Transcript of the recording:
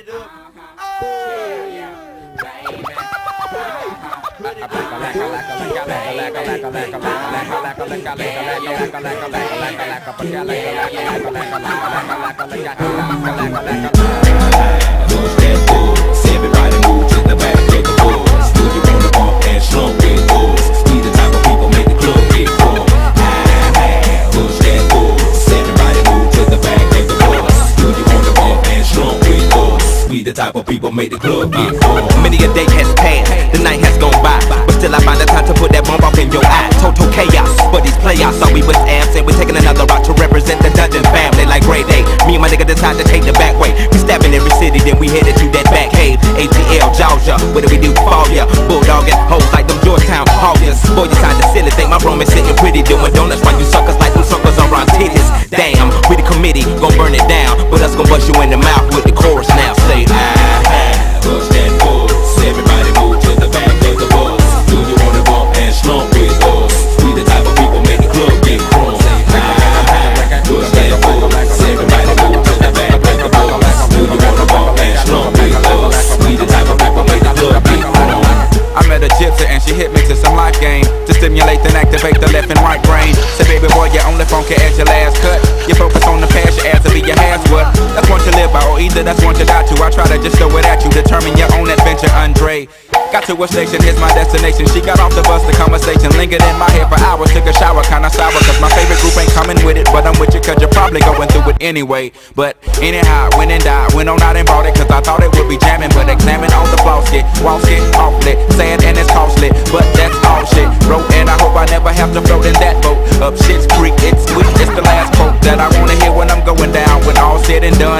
it up. Everybody move to the back, take a pause. Do you wanna bump and slump with boys? We the type of people make the club get full. Push that pause. Everybody move to the back, take a pause. Do you wanna bump and slump with boys? We the type of people make the club get full. Many a day has passed, the night has gone by, but still I find the time to put that bomb off in your eye. Total chaos, but these playoffs thought we was absent. We're taking another route to represent the dungeon family like grade A. Me and my nigga decide to take the back way. We stabbing every city, then we headed to that back cave. ATL, Georgia, what do we do for ya? Bulldogging hoes like them Georgetown Hawkins. Boy, you sound silly, think my room is sitting pretty, doing donuts while you suckers like them suckers around titties. Damn, we the committee, gon' burn it down, but us gon' bust you in the mouth with the chorus now. Say, push that pause. Everybody move to the back of the bus. Do you wanna bump and slump with us? We the type of people make the club get crunk. Push that pause. Everybody move to the back of the bus. Do you wanna bump and slump with us? We the type of people make the club get crunk. I met a gypsy and she hit me to some life game to stimulate and activate the left and right brain. Say, baby boy, you're only funky as your last cut. You focus on the past, your ass to be your has what? That's one to live by, or either that's one to die to. I try to just throw it at you, determine your own adventure, Andre. Got to a station, here's my destination. She got off the bus, the conversation lingered in my head for hours. Took a shower, kinda sour, cause my favorite group ain't coming with it. But I'm with you cause you're probably going through it anyway. But anyhow, went and died, went on out and bought it, cause I thought it would be jamming. But examine all the flaws, get walls get awfully sad and it's costly, but that's all shit. Bro, and I hope I never have to float in that boat. Up shit's creek, it's sweet, it's the last quote that I wanna hear when I'm going down. When all said and done,